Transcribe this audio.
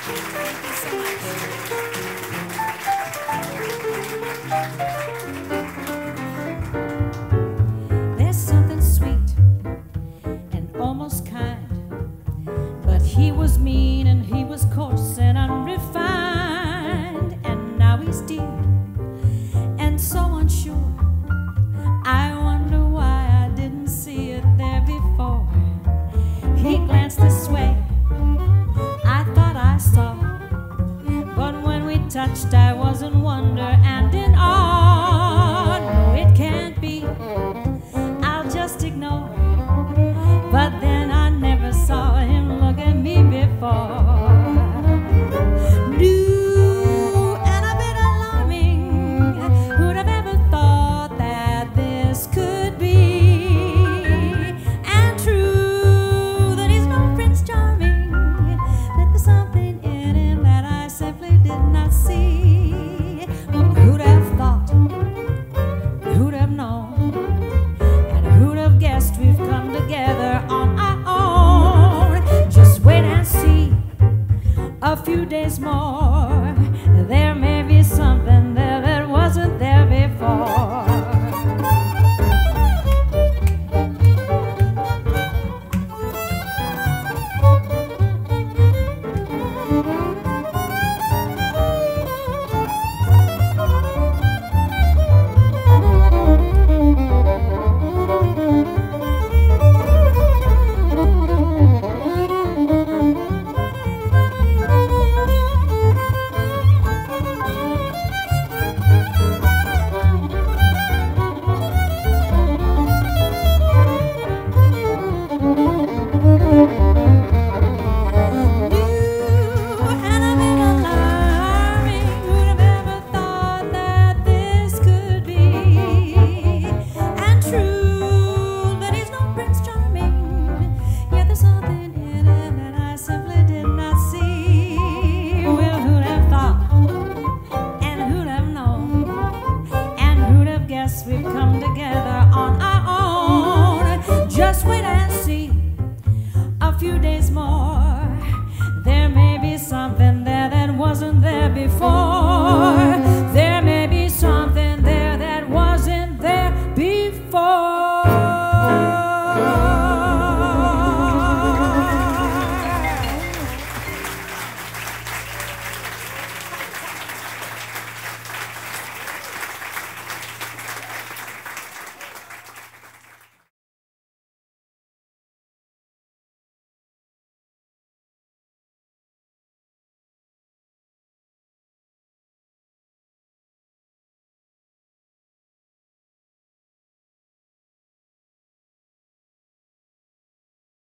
There's something sweet and almost kind, but he was mean and he was coarse and unrefined, and now he's dear and so unsure. I wonder why I didn't see it there before. He glanced this way, I thought I saw, but when we touched I was in wonder and in awe. No, it can't be, I'll just ignore. But then I never saw him look at me before. New and a bit alarming, who'd have ever thought that this could be? And true that he's no Prince Charming, that there's something in him that I simply did not see. Well, who'd have thought, who'd have known, and who'd have guessed we've come together on our own? Just wait and see a few days more.